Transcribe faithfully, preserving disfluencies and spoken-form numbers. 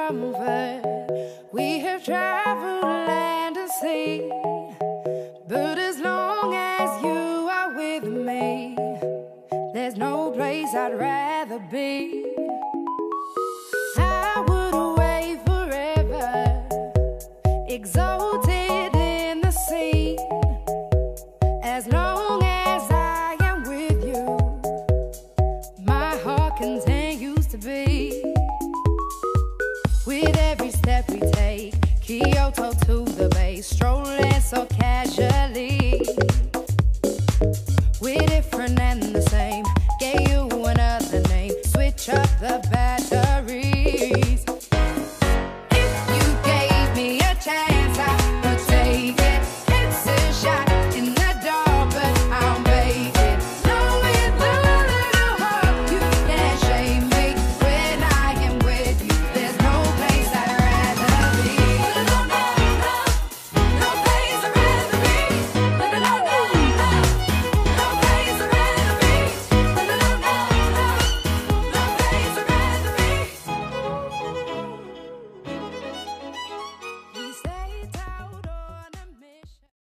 comfort. We have traveled land and sea, but as long as you are with me, there's no place I'd rather be. I would away forever, exalted in the sea. As long as I am with you, my heart continues to beat. With every step we take, Kyoto to the base.